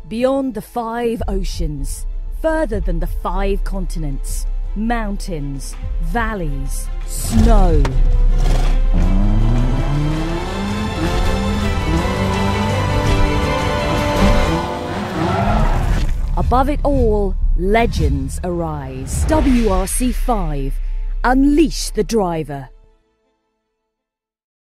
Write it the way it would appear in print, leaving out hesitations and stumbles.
Beyond the 5 oceans, further than the 5 continents, mountains, valleys, snow. Above it all, legends arise. WRC 5, unleash the driver.